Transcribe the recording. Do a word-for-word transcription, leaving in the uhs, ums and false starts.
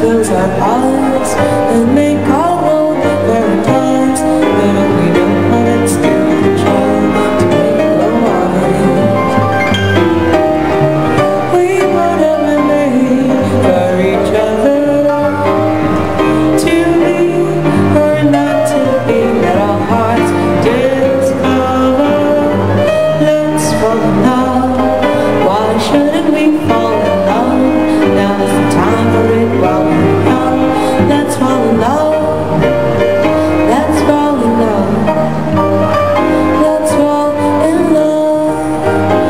close our eyes and make our own paradise. But we don't have it still control to make the wise. We would have been made for each other, to be or not to be. Let our hearts discover. Let's fall in love. Why shouldn't we fall in love? Now's the time for it while we're young. Let's fall in love. Let's fall in love. Let's fall in love.